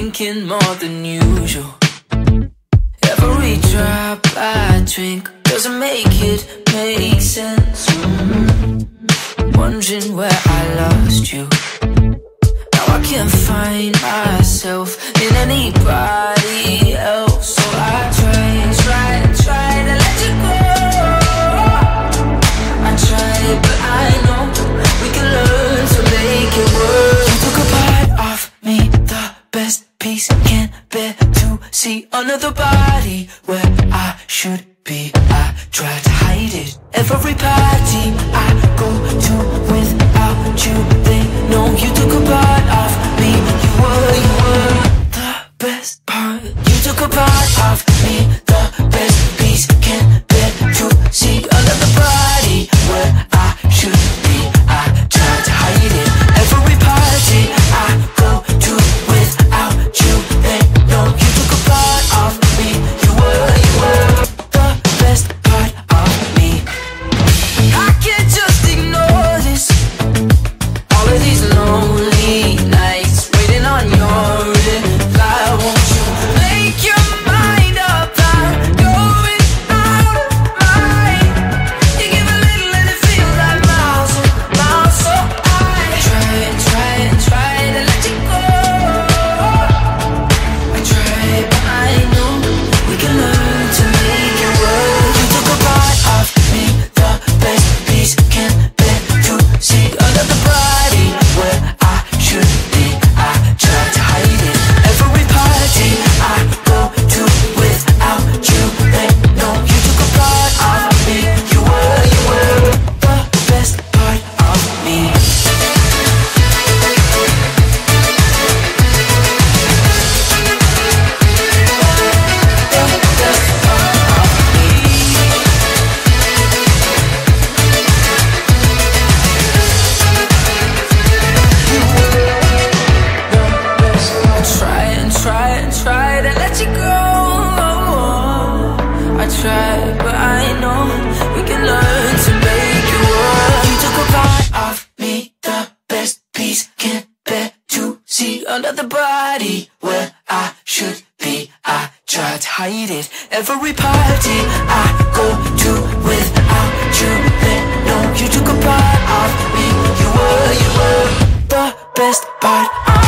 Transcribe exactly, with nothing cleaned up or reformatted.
drinking more than usual. Every drop I drink doesn't make it make sense. mm-hmm. Wondering where I lost you. Now I can't find myself in anybody else. So I try, try, try to let you go. I try, but I know we can learn to make it work. You took a part of me, the best piece. Can't bear to see another body where I should be. I try to hide it. Every party I go to without you, they know you took a part of me. You were, you were the best part. You took a part of me, the best piece. Can't bear to see another body where I should be. I try to hide it. Every party I go to without you, they know you took a part of me. You were, you were the best part of me. I can't just ignore this. All of these lonely nights waiting on your reply. Won't you make your mind up? I'm going out of mind. You give a little and it feels like miles and miles. So I try and try and try to let you go. I try, but I know we can learn to make it work. You took a part of me, the best piece. Can't bear to see another body where I should be. I try to hide it. Every party I go to without you, they know you took a part of me. You were, you were the best part of me. I try and try and try to let you go. I try, but I know we can learn to make it work. You took a part of me, the best piece. Can't bear to see another body where I should be. I try to hide it. Every party I go to without you, they know you took a part of me. You were, you were the best part of